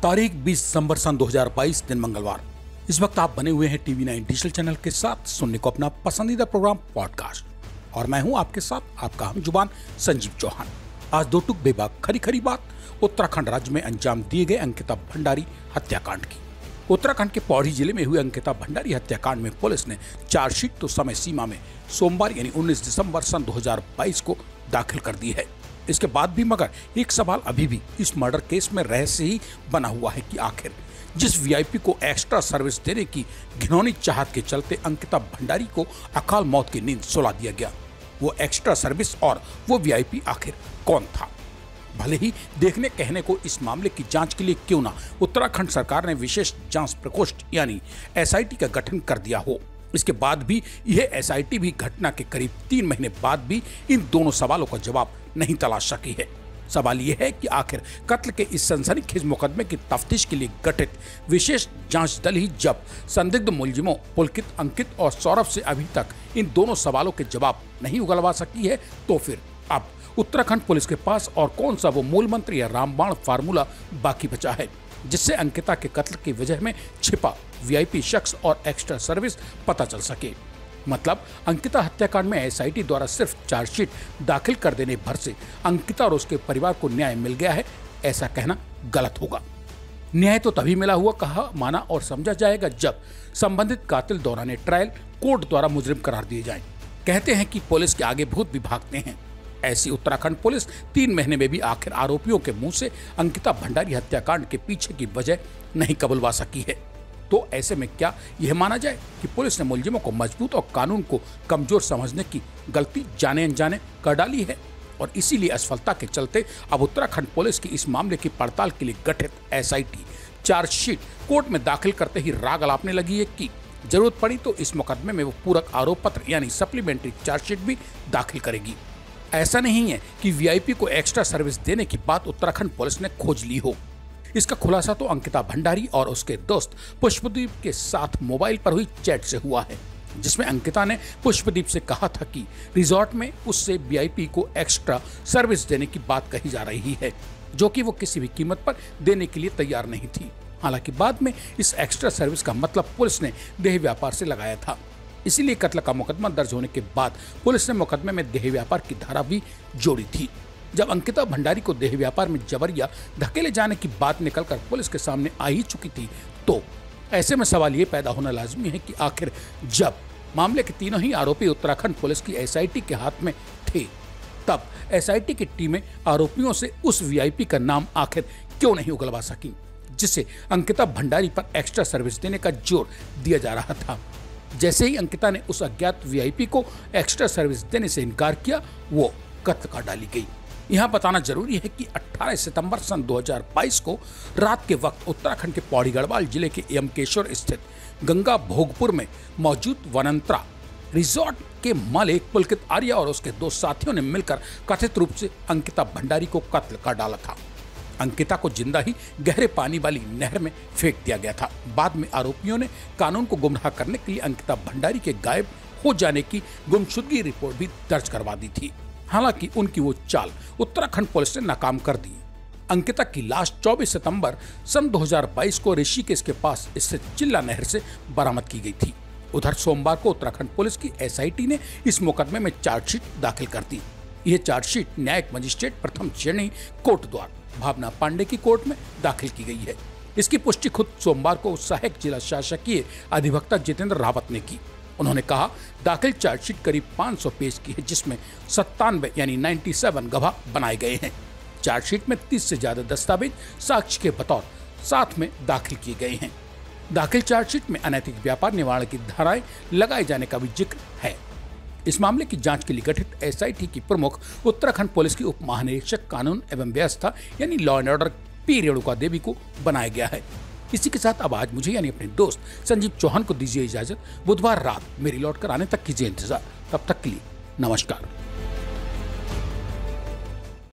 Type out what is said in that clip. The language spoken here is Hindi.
तारीख 20 दिसंबर सन 2022 दिन मंगलवार। इस वक्त आप बने हुए हैं टीवी 9 डिजिटल चैनल के साथ सुनने को अपना पसंदीदा प्रोग्राम पॉडकास्ट और मैं हूं आपके साथ आपका हम जुबान संजीव चौहान। आज दो टुक बेबाक खरी खरी बात उत्तराखंड राज्य में अंजाम दिए गए अंकिता भंडारी हत्याकांड की। उत्तराखंड के पौड़ी जिले में हुए अंकिता भंडारी हत्याकांड में पुलिस ने चार्जशीट तो समय सीमा में सोमवार यानी 19 दिसंबर सन 2022 को दाखिल कर दी है। इसके बाद भी मगर एक सवाल अभी भी इस मर्डर केस में रहस्य ही बना हुआ है कि आखिर जिस वीआईपी को एक्स्ट्रा सर्विस देने की घिनौनी चाहत के चलते अंकिता भंडारी को अकाल मौत की नींद सुला दिया गया, वो एक्स्ट्रा सर्विस और वो वीआईपी आखिर कौन था। भले ही देखने कहने को इस मामले की जांच के लिए क्यों ना उत्तराखंड सरकार ने विशेष जांच प्रकोष्ठ यानी एसआईटी का गठन कर दिया हो, इसके बाद भी यह एसआईटी भी घटना के करीब 3 महीने बाद भी इन दोनों सवालों का जवाब नहीं तलाश सकी है। सवाल यह है कि आखिर कत्ल के इस सनसनीखेज मुकदमे की तफ्तीश के लिए गठित विशेष जांच दल ही जब संदिग्ध मुलजिमों पुलकित, अंकित और सौरभ से अभी तक इन दोनों सवालों के जवाब नहीं उगलवा सकी है, तो फिर अब उत्तराखंड पुलिस के पास और कौन सा वो मूल मंत्र या रामबाण फार्मूला बाकी बचा है जिससे अंकिता के कत्ल की वजह में छिपा वीआईपी शख्स और एक्स्ट्रा सर्विस पता चल सके। मतलब अंकिता हत्याकांड में एसआईटी द्वारा सिर्फ चार्जशीट दाखिल कर देने भर से अंकिता और उसके परिवार को न्याय मिल गया है, ऐसा कहना गलत होगा। न्याय तो तभी मिला हुआ कहा, माना और समझा जाएगा जब संबंधित कातिल दौरान ट्रायल कोर्ट द्वारा मुजरिम करार दिए जाएं। कहते हैं कि पुलिस के आगे भूत भी भागते हैं। ऐसी उत्तराखंड पुलिस 3 महीने में भी आखिर आरोपियों के मुंह से अंकिता भंडारी हत्याकांड के पीछे की वजह नहीं कबुलवा सकी है। तो ऐसे में क्या यह माना जाए कि पुलिस ने मुलजिमों को मजबूत और कानून को कमजोर समझने की गलती जाने अनजाने कर डाली है और इसीलिए असफलता के चलते अब उत्तराखंड पुलिस की इस मामले की पड़ताल के लिए गठित एसआईटी चार्जशीट कोर्ट में दाखिल करते ही राग अलापने लगी है कि जरूरत पड़ी तो इस मुकदमे में वो पूरक आरोप पत्र यानी सप्लीमेंट्री चार्जशीट भी दाखिल करेगी। ऐसा नहीं है कि वीआईपी को एक्स्ट्रा सर्विस देने की बात उत्तराखंड पुलिस ने खोज ली हो। इसका खुलासा तो अंकिता भंडारी और उसके दोस्त पुष्पदीप के साथ मोबाइल पर हुई चैट से हुआ है, जिसमें अंकिता ने पुष्पदीप से कहा था कि रिजॉर्ट में उससे वीआईपी को एक्स्ट्रा सर्विस देने की बात कही जा रही है, जो कि वो किसी भी कीमत पर देने के लिए तैयार नहीं थी। हालांकि बाद में इस एक्स्ट्रा सर्विस का मतलब पुलिस ने देह व्यापार से लगाया था। इसीलिए कत्ल का मुकदमा दर्ज होने के बाद पुलिस ने मुकदमे में देह व्यापार की धारा भी जोड़ी थी। जब अंकिता भंडारी को देह व्यापार में जबरिया धकेले जाने की बात निकलकर पुलिस के सामने आ ही चुकी थी, तो ऐसे में सवाल ये पैदा होना लाजमी है कि आखिर जब मामले के तीनों ही आरोपी उत्तराखंड पुलिस की एसआईटी के हाथ में थे, तब एसआईटी की टीमें आरोपियों से उस वीआईपी का नाम आखिर क्यों नहीं उगलवा सकी जिसे अंकिता भंडारी पर एक्स्ट्रा सर्विस देने का जोर दिया जा रहा था। जैसे ही अंकिता ने उस अज्ञात वीआईपी को एक्स्ट्रा सर्विस देने से इनकार किया, वो कत्ल कर डाली गई। यहाँ बताना जरूरी है कि 18 सितंबर सन 2022 को रात के वक्त उत्तराखंड के पौड़ी गढ़वाल जिले के यमकेश्वर स्थित गंगा भोगपुर में मौजूद वनंतरा रिजॉर्ट के मालिक पुलकित आर्या और उसके 2 साथियों ने मिलकर कथित रूप से अंकिता भंडारी को कत्ल कर डाला था। अंकिता को जिंदा ही गहरे पानी वाली नहर में फेंक दिया गया था। बाद में आरोपियों ने कानून को गुमराह करने के लिए अंकिता भंडारी के गायब हो जाने की गुमशुदगी रिपोर्ट भी दर्ज करवा दी थी। हालांकि उनकी वो चाल उत्तराखंड पुलिस ने नाकाम कर दी। अंकिता की लाश 24 सितंबर सन 2022 को ऋषिकेश के पास स्थित चिल्ला नहर से बरामद की गई थी। उधर सोमवार को उत्तराखंड पुलिस की एसआईटी ने इस मुकदमे में चार्जशीट दाखिल कर दी। यह चार्जशीट न्यायिक मजिस्ट्रेट प्रथम श्रेणी कोर्ट द्वारा भावना पांडे की कोर्ट में दाखिल की गई है। इसकी पुष्टि खुद सोमवार को सहायक जिला शासकीय अधिवक्ता जितेंद्र रावत ने की। उन्होंने कहा, दाखिल चार्जशीट करीब 500 पेज की है, जिसमें 97 यानी 97 गवाह बनाए गए हैं। चार्जशीट में 30 से ज्यादा दस्तावेज साक्ष्य के बतौर साथ में दाखिल किए गए हैं। दाखिल चार्जशीट में अनैतिक व्यापार निवारण की धाराएं लगाए जाने का भी जिक्र है। इस मामले की जांच के लिए गठित एसआईटी की प्रमुख उत्तराखंड पुलिस की उप महानिरीक्षक कानून एवं व्यवस्था यानी law and order P Renuka Devi को बनाया गया है। इसी के साथ अब आज मुझे यानी अपने दोस्त संजीव चौहान को दीजिए इजाजत। बुधवार रात मेरी लौट कर आने तक कीजिए इंतजार। तब तक के लिए नमस्कार।